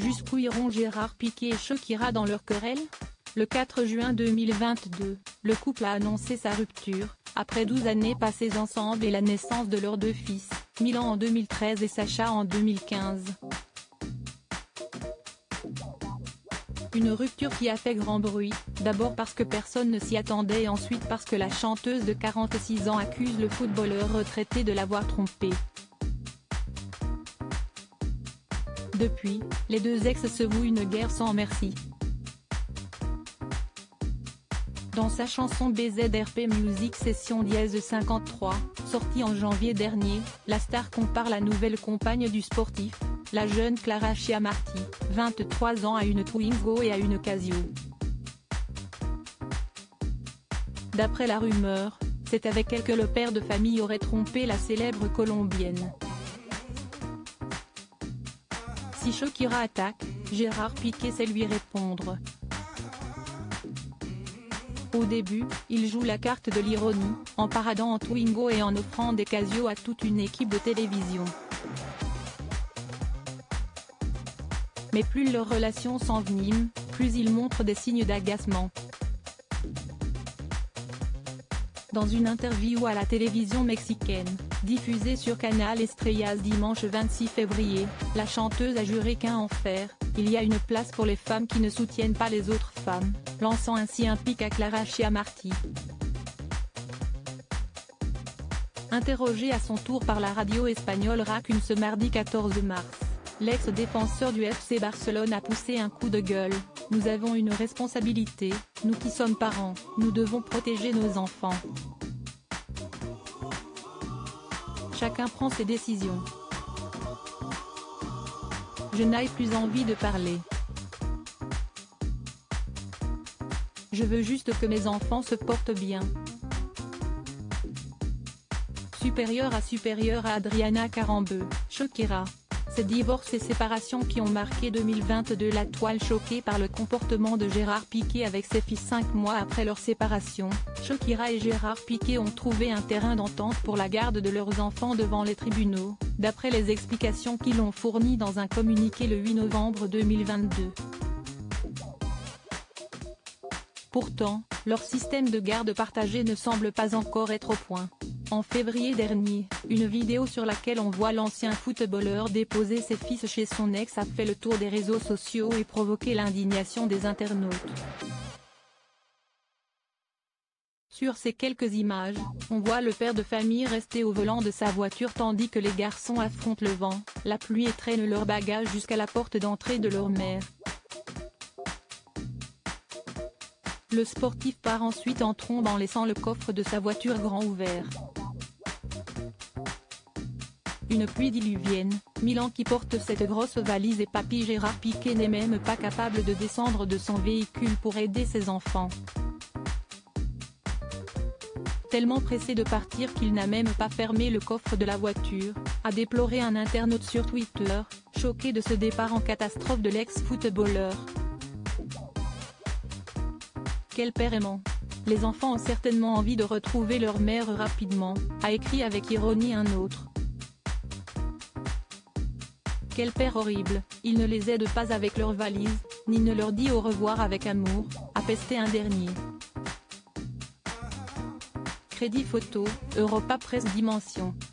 Jusqu'où iront Gérard Piqué et Shakira dans leur querelle? Le 4 juin 2022, le couple a annoncé sa rupture, après 12 années passées ensemble et la naissance de leurs deux fils, Milan en 2013 et Sacha en 2015. Une rupture qui a fait grand bruit, d'abord parce que personne ne s'y attendait et ensuite parce que la chanteuse de 46 ans accuse le footballeur retraité de l'avoir trompée. Depuis, les deux ex se vouent une guerre sans merci. Dans sa chanson BZRP Music Session Dièse 53, sortie en janvier dernier, la star compare la nouvelle compagne du sportif, la jeune Clara Chiamarti, 23 ans à une Twingo et à une Casio. D'après la rumeur, c'est avec elle que le père de famille aurait trompé la célèbre colombienne. Si Shakira attaque, Gérard Piqué sait lui répondre. Au début, il joue la carte de l'ironie, en paradant en Twingo et en offrant des Casio à toute une équipe de télévision. Mais plus leur relation s'envenime, plus il montre des signes d'agacement. Dans une interview à la télévision mexicaine, diffusée sur Canal Estrellas dimanche 26 février, la chanteuse a juré qu'un enfer, il y a une place pour les femmes qui ne soutiennent pas les autres femmes, lançant ainsi un pic à Clara Chiamarti. Interrogée à son tour par la radio espagnole RAC1 ce mardi 14 mars, l'ex-défenseur du FC Barcelone a poussé un coup de gueule: « Nous avons une responsabilité, nous qui sommes parents, nous devons protéger nos enfants. Chacun prend ses décisions. Je n'ai plus envie de parler. Je veux juste que mes enfants se portent bien. » Supérieure à Adriana Carambeu, Shakira. Ces divorces et séparations qui ont marqué 2022, la toile choquée par le comportement de Gérard Piqué avec ses fils 5 mois après leur séparation. Shakira et Gérard Piqué ont trouvé un terrain d'entente pour la garde de leurs enfants devant les tribunaux, d'après les explications qu'ils ont fournies dans un communiqué le 8 novembre 2022. Pourtant, leur système de garde partagé ne semble pas encore être au point. En février dernier, une vidéo sur laquelle on voit l'ancien footballeur déposer ses fils chez son ex a fait le tour des réseaux sociaux et provoqué l'indignation des internautes. Sur ces quelques images, on voit le père de famille rester au volant de sa voiture tandis que les garçons affrontent le vent, la pluie et traînent leurs bagages jusqu'à la porte d'entrée de leur mère. Le sportif part ensuite en trombe en laissant le coffre de sa voiture grand ouvert. Une pluie diluvienne, Milan qui porte cette grosse valise et papy Gérard Piqué n'est même pas capable de descendre de son véhicule pour aider ses enfants. Tellement pressé de partir qu'il n'a même pas fermé le coffre de la voiture, a déploré un internaute sur Twitter, choqué de ce départ en catastrophe de l'ex-footballeur. Quel père aimant. Les enfants ont certainement envie de retrouver leur mère rapidement, a écrit avec ironie un autre. Quel père horrible, il ne les aide pas avec leur valise, ni ne leur dit au revoir avec amour, a pesté un dernier. Crédit photo, Europa Presse Dimension.